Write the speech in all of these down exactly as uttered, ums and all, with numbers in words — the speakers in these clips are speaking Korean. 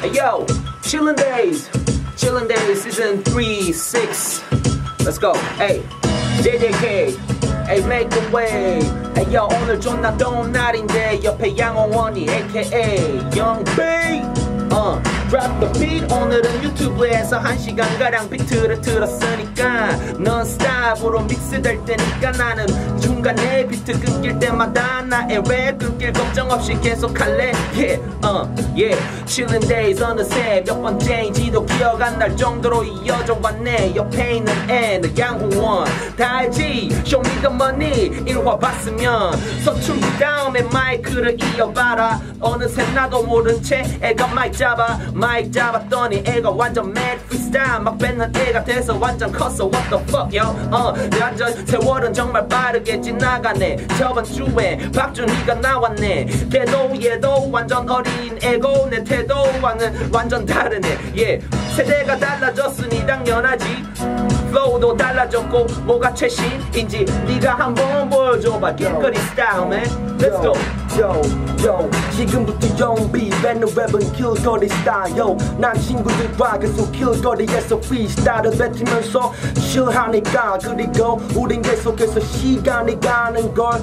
Hey yo, chillin days, chillin days season three, six. Let's go. Hey, J J K. Hey, make a way. Hey yo, 오늘 존나 더운 날인데 옆에 양홍원이 에이케이 Young B. Uh, drop the beat. 오늘은 유튜브에서 한 시간가량 비트를 틀었으니까 non-stop으로 믹스될 때니까 나는 중간에 비트 끊길 때마다 나의 랩 끊길 걱정 없이 계속 할래. Yeah, uh, yeah. chillin days 어느새 몇 번째인지도 기억 안 날 정도로 이어져 왔네. 옆에 있는 애, 너 양홍원 다 알지? Show me the money. 일화 봤으면 서툴기 다음에 마이크를 이어봐라. 어느새 나도 모른 채 애가 마이크 잡아 마이크 잡았더니 애가 완전 mad freestyle 막 뱉는 애가 돼서 완전 컸어. What the fuck yo. 어, 완전 세월은 정말 빠르게 지나가네. 저번 주에 박준희가 나왔네. 걔도 얘도 완전 어린 애고 내 태도와는 완전 다르네. yeah. 세대가 달라졌으니 당연하지. flow도 달라졌고 뭐가 최신인지 네가 한번 보여줘봐. 길거리 스타일 man. Let's go. Yo, yo, 지금부터 영비 뱉는 랩은 길거리 스타일. Yo, 난 친구들과 계속 길거리에서 freestyle을 뱉으면서 chill하니까. 그리고 우린 계속해서 시간이 가는 걸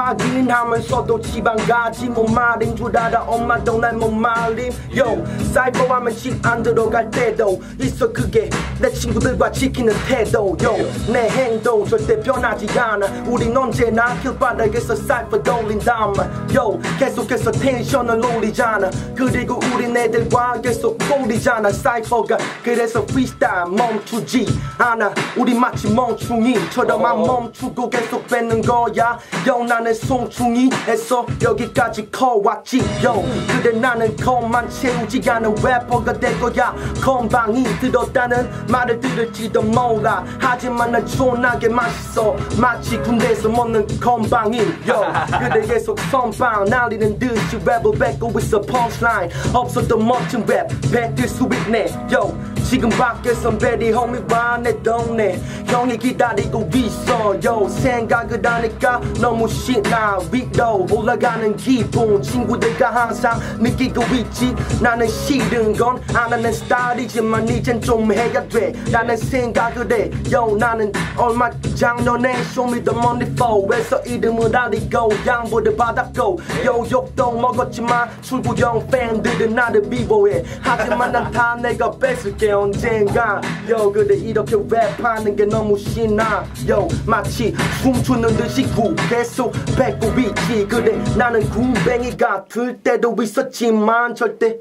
확인하면서도 지방 가지 못 말인 줄 알아. 엄마도 날 못 말림. Yo, 사이버하면 집 안 들어갈 때도 있어. 그게 내 친구들과 지키는 태도. Yo, 내 행동 절대 변하지 않아. 우린 언제나 길바닥에서 사이버 돌린다만. Yo, 계속해서 텐션을 올리잖아. 그리고 우린 애들과 계속 꼬리잖아. 사이퍼가 그래서 freestyle 멈추지 않아. 우리 마치 멍충이처럼 안 멈추고 계속 뱉는 거야. Yo, 나는 송충이에서 여기까지 커왔지. Yo, 그래 나는 컵만 채우지 않은 래퍼가 될 거야. 건방이 들었다는 말을 들을지도 몰라. 하지만 난 존나게 맛있어. 마치 군대에서 먹는 건방이. Yo, 그래 계속 선방 날리는 듯이 랩을 뱉고 있어. punchline 없었던 멋진 랩 뱉을 수 있네. Yo, 지금 밖에선 베리 호미와 내 동네 형이 기다리고 있어. Yo, 생각을 하니까 너무 신나. 위로 올라가는 기분 친구들과 항상 느끼고 있지. 나는 싫은 건 안 하는 스타일이지만 이젠 좀 해야 돼 라는 생각을 해. Yo, 나는 얼마 작년에 Show me the money four에서 이름을 알리고 양보를 받았고 Yo, 욕도 먹었지만 출구형 팬들은 나를 비보해. 하지만 난 다 내가 뺏을게 언젠가. Yo, 그래 이렇게 랩하는 게 너무 신나. Yo, 마치 춤추는 듯이 구 계속 뱉고 있지. 그래 나는 군뱅이 같을 때도 있었지만 절대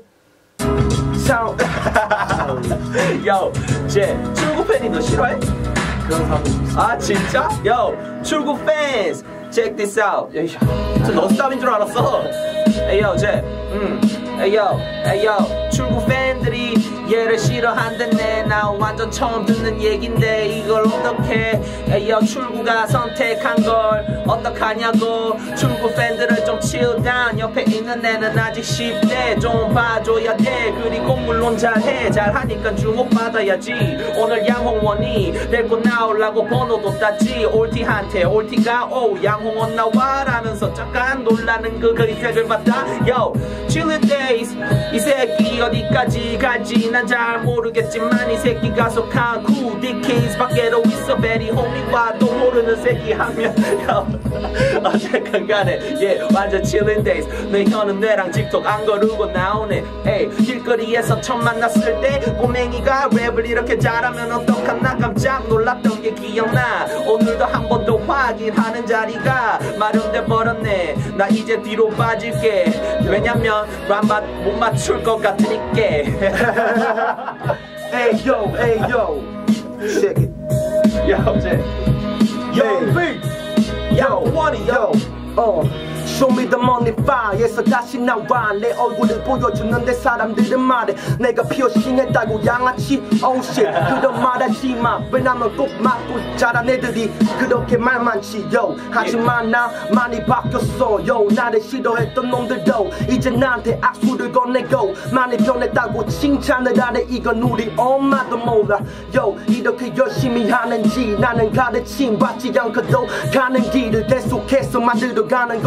사운드. Yo, 쟤 출구 팬이 너 싫어해? 그런 사람도 있어. 아 진짜? Yo, 출구 fans check this out. 저 너 스탑인 줄 알았어. Hey yo, 쟤 음. Hey yo, hey yo, 출구 팬들이 얘를 싫어한다네. 나 완전 처음 듣는 얘긴데 이걸 어떡해. Hey yo, 출구가 선택한 걸 어떡하냐고. 출구 팬들을 좀 chill down. 옆에 있는 애는 아직 쉽대. 좀 봐줘야 돼. 그리고 물론 잘해. 잘하니까 주목받아야지. 오늘 양홍원이 데리고 나오려고 번호도 땄지. 올티한테 올티가 오 양홍원 나와 라면서 잠깐 놀라는 그 그림색을 봤다. Yo, chillin days. 이 새끼 어디까지 갈지 난 잘 모르겠지만 이 새끼 가속한 쿠디케이스 밖에도 있어. 베리 호미와 또 모르는 새끼 하면 어쨌건 간에 yeah, 완전 chillin days. 내 혀는 뇌랑 직톡 안 거르고 나오네. 에이, 길거리에서 처음 만났을 때 꼬맹이가 랩을 이렇게 잘하면 어떡하나 깜짝 놀랐던 게 기억나. 오늘도 한 번 더 확인하는 자리가 마련돼 버렸네. 나 이제 뒤로 빠질게. 왜냐면 람바 못 맞출 것 같으니까. Hey yo, hey yo, check it. Yo, 쟤 Yo, B. Yo, 원이 yo. 어, Show me the money fire에서 다시 나와. 내 얼굴을 보여주는데 사람들은 말해 내가 피어싱했다고 양아치. Oh shit, 그런 말 하지마. 왜냐면 꼭 맞고 자란 애들이 그렇게 말 많지. Yo, 하지만 나 많이 바뀌었어. Yo, 나를 싫어했던 놈들도 이제 나한테 악수를 건네고 많이 변했다고 칭찬을 하래. 이건 우리 엄마도 몰라. Yo, 이렇게 열심히 하는지 나는 가르침 받지 않고도 가는 길을 계속해서 만들어가는 거야.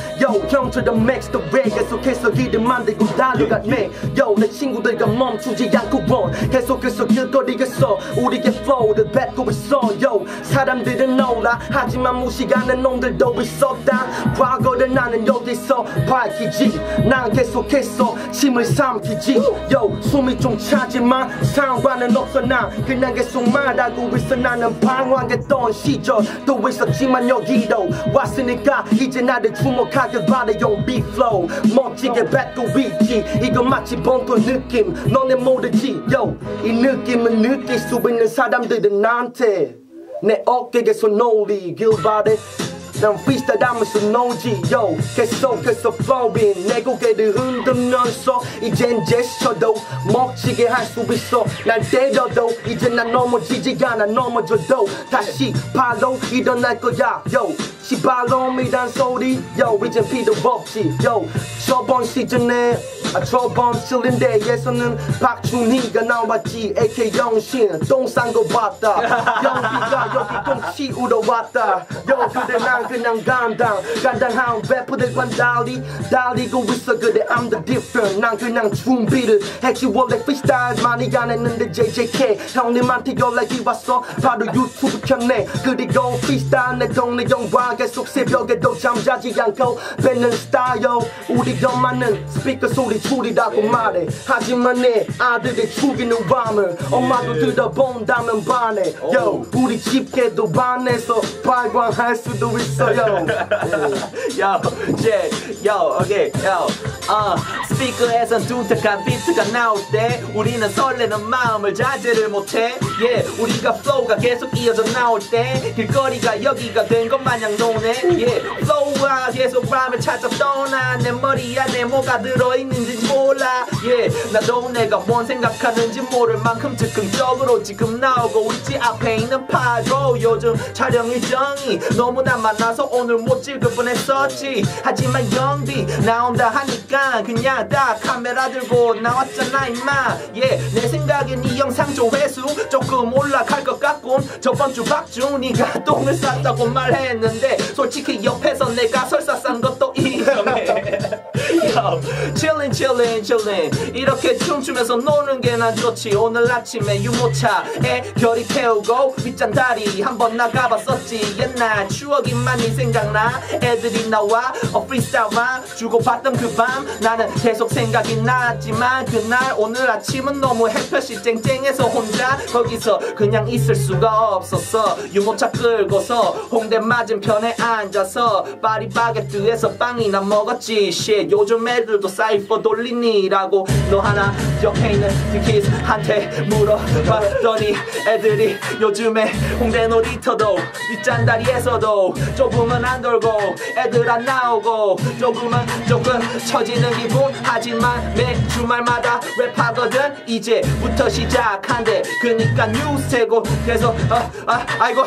Yo 형처럼 max the way 계속해서 길을 만들고 달려갔네 Yo 내 친구들과 멈추지 않고 run 계속해서 길거리에서 우리의 flow를 뱉고 있어 Yo 사람들은 놀라 하지만 무시하는 놈들도 있었다 과거를 나는 여기서 밝히지 난 계속해서 침을 삼키지 Yo 숨이 좀 차지만 상관은 없어 난 그냥 계속 말하고 있어 나는 방황했던 시절 또 있었지만 여기로 왔으니까 이제 나를 주목하길 바래 용 beat flow 멋지게 뱉고 있지 이거 마치 본토 느낌 너네 모르지 Yo 이 느낌은 느낄 수 있는 사람들은 나한테 내 어깨에서 놀리길 바래 난 freestyle 하면서 노지 Yo 계속해서 flowing 내 고개를 흔들면서 이젠 제스처도 멋지게 할 수 있어 날 때려도 이제 난 넘어지지 않아 넘어져도 다시 바로 일어날 거야 Yo 시발놈이란 소리 Yo 이젠 필요 없지 Yo 저번 시즌에 아 저번 chillin데이에서는 박준희가 나왔지 에이케이 영신 똥 싼 거 봤다 영희가 여기 똥 치우러 왔다 Yo 그래 난 그냥 간당 간당한 래퍼들과 달리 달리고 있어 그래 I'm the different 난 그냥 준비를 했지 원래 freestyle 많이 안 했는데 제이제이케이 형님한테 연락이 왔어 바로 유튜브 켰네 그리고 freestyle 내 동네 영화 계속 새벽에도 잠자지 않고 뱉는 스타일 우리 엄마는 스피커 소리 줄이라고 말해 하지만 내 아들이 죽이는 밤을 엄마도 들어본다면 반해 Yo 우리 집게도 반해서 발광할 수도 있어 Yo Yo, yeah, yo, okay, yo 어, 스피커에선 둔탁한 비트가 나올 때 우리는 설레는 마음을 자제를 못해 Yeah, 우리가 flow가 계속 이어져 나올 때 길거리가 여기가 된 것 마냥 노네 Yeah, flow가 계속 람을 찾아 떠나 내 머리 안에 뭐가 들어있는지 몰라 Yeah, 나도 내가 뭔 생각하는지 모를 만큼 즉흥적으로 지금 나오고 있지 앞에 있는 파도 요즘 촬영 일정이 너무나 많아서 오늘 못 찍을 뻔했었지 하지만 연비 나온다 하니까 그냥 다 카메라 들고 나왔잖아 임마 yeah, 내 생각엔 이 영상 조회수 조금 올라갈 것 같군 저번주 박준이가 똥을 쌌다고 말했는데 솔직히 옆에서 내가 설사 싼 것도 인정해 Yo, chillin chillin chillin 이렇게 춤추면서 노는 게 난 좋지 오늘 아침에 유모차에 결이 태우고 윗잔다리 한번 나가봤었지 옛날 추억이 많이 생각나 애들이 나와 어 freestyle만 주고받던 그 밤 나는 계속 생각이 나지만 그날 오늘 아침은 너무 햇볕이 쨍쨍해서 혼자 거기서 그냥 있을 수가 없었어 유모차 끌고서 홍대 맞은편에 앉아서 파리바게뜨에서 빵이나 먹었지 shit 요즘 애들도 사이퍼 돌리니라고 너 하나 옆에 있는 디키즈한테 물어봤더니 애들이 요즘에 홍대 놀이터도 뒷잔다리에서도 조금은 안 돌고 애들 안 나오고 조금은 조금 처지는 기분 하지만 매 주말마다 랩하거든 이제부터 시작한대 그니까 뉴스고 계속 어, 아, 아이고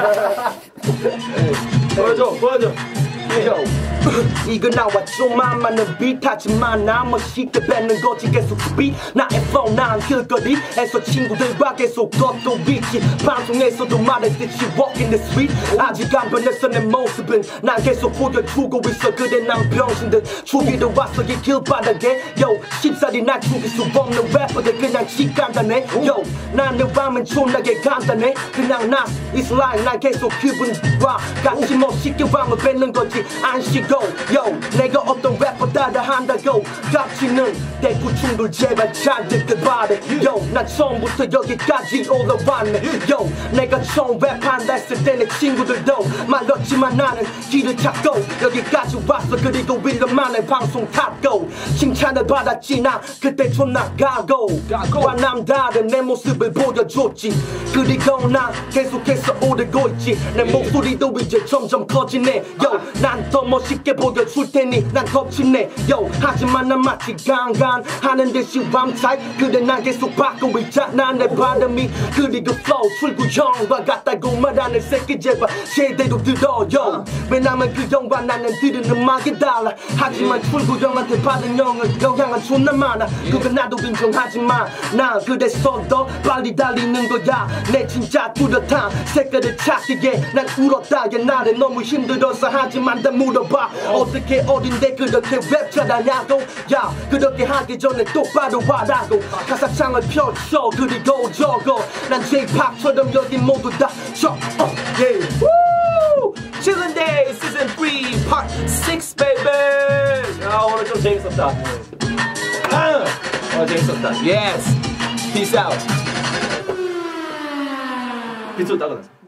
보여줘 보여줘 Yo 이거 나와 좀 만만한 비트 하지만 나 멋있게 뱉는 거지 계속 스피드 나의 flow 난 길거리에서 친구들과 계속 걷고 있지 방송에서도 말했듯이 walk in the street 아직 안 변했어 내 모습은 난 계속 보여주고 있어 그래 난 병신들 죽이러 왔어 이 길바닥에 Yo 쉽사리 날 죽일 수 없는 래퍼들 그냥 직간단해 Yo 나는 밤은 존나게 간단해 그냥 나 It's like 난 계속 기분과 같이 멋있게 왕을 뱉는 거지 안 쉬고 Yo 내가 어떤 래퍼 따라 한다고 깝치는 대구충들 제발 잘 듣길 바래 Yo 난 처음부터 여기까지 올라왔네 Yo 내가 처음 랩한다 했을 때 내 친구들도 말렸지만 나는 길을 찾고 여기까지 왔어 그리고 일 년 만에 방송 탔고 칭찬을 받았지 나 그때 존나 가고 와 남다른 내 모습을 보여줬지 그리고 난 계속해서 오르고 있지 내 목소리도 이제 점점 커지네 Yo 난 더 멋있게 보여줄 테니 난 겁치네 Yo 하지만 난 마치 강간 하는 듯이 맘차이 그래 난 계속 바꾸고 있잖아 내 발음이 그리고 flow 출구형과 같다고 말하는 새끼 제발 제대로 들어 Yo 왜냐면 그 형과 나는 들은 음악이 달라 하지만 출구형한테 받은 영을 영향은 존나 많아 그건 나도 인정하지만 난 그래서 더 빨리 달리는 거야 내 진짜 뚜렷한 색깔을 찾기에 난 울었다 옛날에 너무 힘들어서 하지만 다 물어봐 어떻게 어딘데 그렇게 랩 잘하냐고 야 그렇게 하기 전에 똑바로 하라고 가사창을 펼쳐 그리고 적어 난 제이팝처럼 여기 모두 다 쳐 yeah. Chillin Days Season three Part six baby. 아 오늘 좀 재밌었다. 아 오늘 재밌었다. Yes. Peace out. 비트 따가면서.